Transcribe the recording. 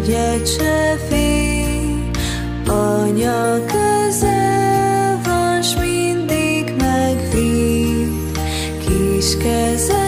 egyet se fél. Anya közel van, s mindig megvéd, kis keze